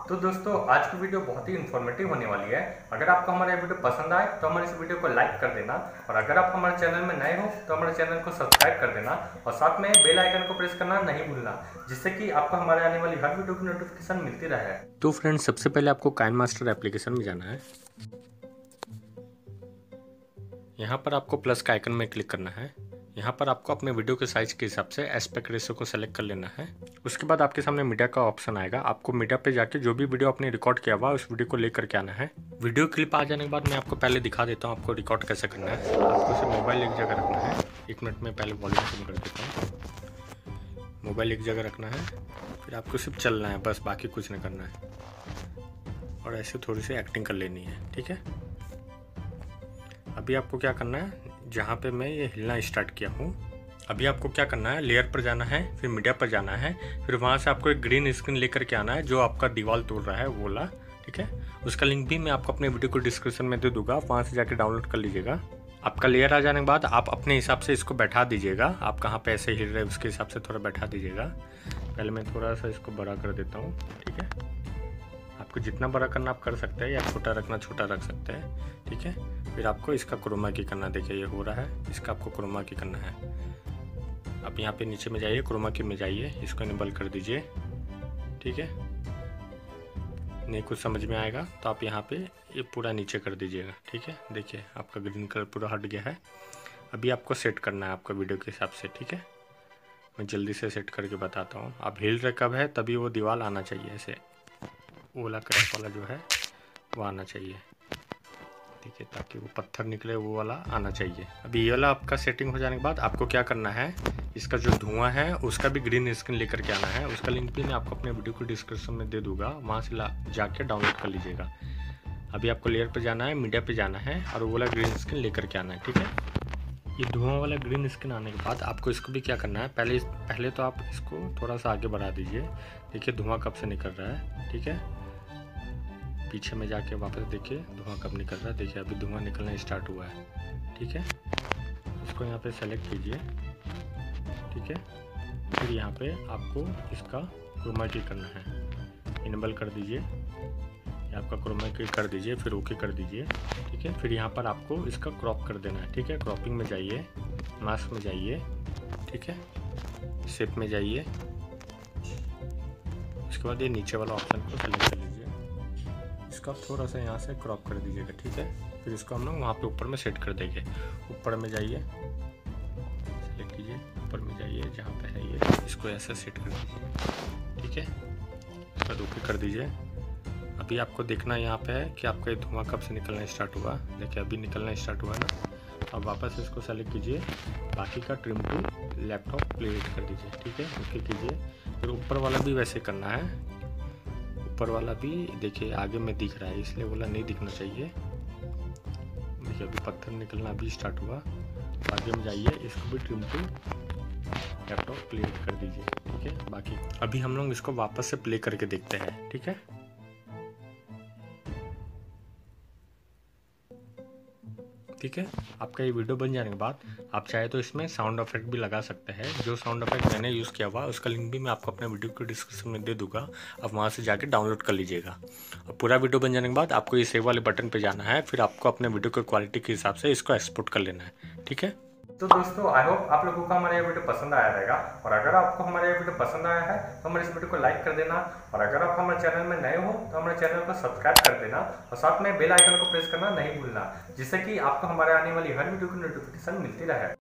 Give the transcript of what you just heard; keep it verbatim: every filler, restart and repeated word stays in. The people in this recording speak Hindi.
तो दोस्तों आज की वीडियो बहुत ही इन्फॉर्मेटिव होने वाली है। अगर आपको हमारा ये वीडियो पसंद आए तो हमारे इस वीडियो को लाइक कर देना, और अगर आप हमारे चैनल में नए हो तो हमारे चैनल को सब्सक्राइब कर देना और साथ में बेल आइकन को प्रेस करना नहीं भूलना, जिससे कि आपको हमारे आने वाली हर वीडियो की नोटिफिकेशन मिलती रहे। तो फ्रेंड्स, सबसे पहले आपको काइनमास्टर एप्लीकेशन में जाना है। यहाँ पर आपको प्लस का आइकन में क्लिक करना है। यहाँ पर आपको अपने वीडियो के साइज के हिसाब से एस्पेक्ट रेशियो को सेलेक्ट कर लेना है। उसके बाद आपके सामने मीडिया का ऑप्शन आएगा। आपको मीडिया पे जाके जो भी वीडियो आपने रिकॉर्ड किया हुआ उस वीडियो को लेकर के आना है। वीडियो क्लिप आ जाने के बाद मैं आपको पहले दिखा देता हूँ आपको रिकॉर्ड कैसे करना है। आपको सिर्फ मोबाइल एक जगह रखना है। एक मिनट में पहले वॉल्यूम कम कर देता हूँ। मोबाइल एक जगह रखना है, फिर आपको सिर्फ चलना है, बस बाकी कुछ नहीं करना है। और ऐसे थोड़ी सी एक्टिंग कर लेनी है, ठीक है। अभी आपको क्या करना है, जहाँ पे मैं ये हिलना स्टार्ट किया हूँ, अभी आपको क्या करना है, लेयर पर जाना है, फिर मीडिया पर जाना है, फिर वहाँ से आपको एक ग्रीन स्क्रीन लेकर के आना है जो आपका दीवार तोड़ रहा है वो वाला, ठीक है। उसका लिंक भी मैं आपको अपने वीडियो को डिस्क्रिप्शन में दे दूंगा, वहाँ से जाके डाउनलोड कर लीजिएगा। आपका लेयर आ जाने के बाद आप अपने हिसाब से इसको बैठा दीजिएगा। आप कहाँ पे ऐसे हिल रहे हैं उसके हिसाब से थोड़ा बैठा दीजिएगा। पहले मैं थोड़ा सा इसको बड़ा कर देता हूँ, ठीक है। आपको जितना बड़ा करना आप कर सकते हैं, या छोटा रखना छोटा रख सकते हैं, ठीक है। फिर आपको इसका क्रोमा की करना, देखिए ये हो रहा है, इसका आपको क्रोमा की करना है। आप यहाँ पे नीचे में जाइए, क्रोमा की में जाइए, इसको इनेबल कर दीजिए, ठीक है। नहीं कुछ समझ में आएगा तो आप यहाँ पे ये पूरा नीचे कर दीजिएगा, ठीक है। देखिए आपका ग्रीन कलर पूरा हट गया है। अभी आपको सेट करना है आपका वीडियो के हिसाब से, ठीक है। मैं जल्दी से सेट करके बताता हूँ। आप हिल रहे कब है तभी वो दीवार आना चाहिए, ऐसे ओला क्रैश वाला जो है वो आना चाहिए, ठीक है, ताकि वो पत्थर निकले वो वाला आना चाहिए। अभी ये वाला आपका सेटिंग हो जाने के बाद आपको क्या करना है, इसका जो धुआं है उसका भी ग्रीन स्क्रीन लेकर के आना है। उसका लिंक भी मैं आपको अपने वीडियो को डिस्क्रिप्शन में दे दूंगा, वहाँ से ला जाके डाउनलोड कर लीजिएगा। अभी आपको लेयर पर जाना है, मीडिया पे जाना है और वो वाला ग्रीन स्क्रीन लेकर के आना है, ठीक है। ये धुआं वाला ग्रीन स्क्रीन आने के बाद आपको इसको भी क्या करना है, पहले पहले तो आप इसको थोड़ा सा आगे बढ़ा दीजिए। देखिए धुआं कब से निकल रहा है, ठीक है। पीछे में जाके वापस देखिए धुआं कब निकल रहा है। देखिए अभी धुआं निकलना स्टार्ट हुआ है, ठीक है। इसको यहाँ पे सेलेक्ट कीजिए, ठीक है। फिर यहाँ पे आपको इसका क्रोमा की करना है, इनेबल कर दीजिए, आपका क्रोमा की कर दीजिए, फिर ओके कर दीजिए, ठीक है। फिर यहाँ पर आपको इसका क्रॉप कर देना है, ठीक है। क्रॉपिंग में जाइए, मास्क में जाइए, ठीक है, शेप में जाइए। उसके बाद ये नीचे वाला ऑप्शन को सेलेक्ट कर लीजिए, इसका थोड़ा सा यहाँ से क्रॉप कर दीजिएगा, ठीक है। फिर इसको हम लोग वहाँ पे ऊपर में सेट कर देंगे। ऊपर में जाइए, सेलेक्ट कीजिए, ऊपर में जाइए जहाँ पे है ये, इसको ऐसे सेट कर दीजिए, ठीक है। इसका ओके कर दीजिए। अभी आपको देखना यहाँ पे है कि आपका ये धुआं कब से निकलना स्टार्ट हुआ। देखिए अभी निकलना स्टार्ट हुआ ना। अब वापस इसको सेलेक्ट कीजिए, बाकी का ट्रिम टू लैपटॉप प्ले कर दीजिए, ठीक है, ओके कीजिए। फिर ऊपर वाला भी वैसे करना है। ऊपर वाला भी देखिए आगे में दिख रहा है, इसलिए वाला नहीं दिखना चाहिए। देखिए अभी पत्थर निकलना भी स्टार्ट हुआ। आगे में जाइए, इसको भी ट्रिम टू लैपटॉप प्ले कर दीजिए, ठीक है। बाकी अभी हम लोग इसको वापस से प्ले करके देखते हैं, ठीक है। ठीक है, आपका ये वीडियो बन जाने के बाद आप चाहे तो इसमें साउंड इफेक्ट भी लगा सकते हैं। जो साउंड इफेक्ट मैंने यूज़ किया हुआ उसका लिंक भी मैं आपको अपने वीडियो के डिस्क्रिप्शन में दे दूंगा, आप वहाँ से जाके डाउनलोड कर लीजिएगा। और पूरा वीडियो बन जाने के बाद आपको ये सेव वाले बटन पे जाना है, फिर आपको अपने वीडियो की क्वालिटी के हिसाब से इसको एक्सपोर्ट कर लेना है, ठीक है। तो दोस्तों आई होप आप लोगों को हमारा ये वीडियो पसंद आया रहेगा, और अगर आपको हमारा ये वीडियो पसंद आया है तो हमारे इस वीडियो को लाइक कर देना, और अगर आप हमारे चैनल में नए हो तो हमारे चैनल को सब्सक्राइब कर देना और साथ में बेल आइकन को प्रेस करना नहीं भूलना, जिससे कि आपको हमारे आने वाली हर वीडियो की नोटिफिकेशन मिलती रहे।